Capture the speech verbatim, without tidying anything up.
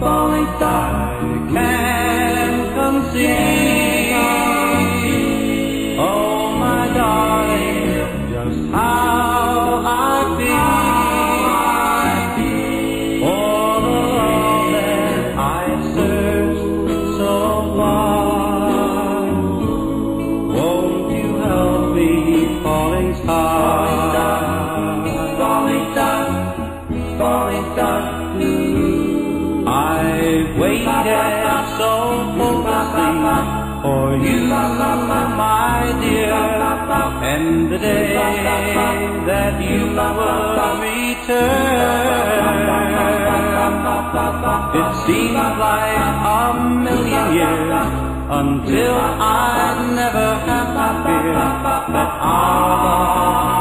falling star. I can't conceive, oh my darling, just how I feel for the love that I searched so far. Won't you help me, falling star? Falling star, falling star. I've waited so hopelessly for you, my dear, and the day that you will return, it seems like a million years until I never have to fear that our love